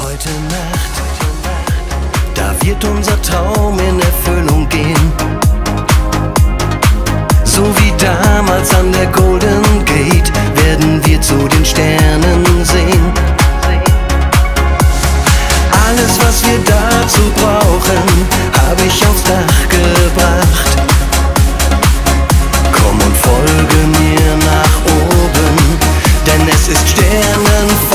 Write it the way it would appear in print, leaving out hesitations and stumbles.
Heute Nacht, da wird unser Traum in Erfüllung gehen. So wie damals an der Golden Gate werden wir zu den Sternen sehen. Alles, was wir dazu brauchen, habe ich aufs Dach gebracht. Komm und folge mir nach oben, denn es ist Sternenfeld.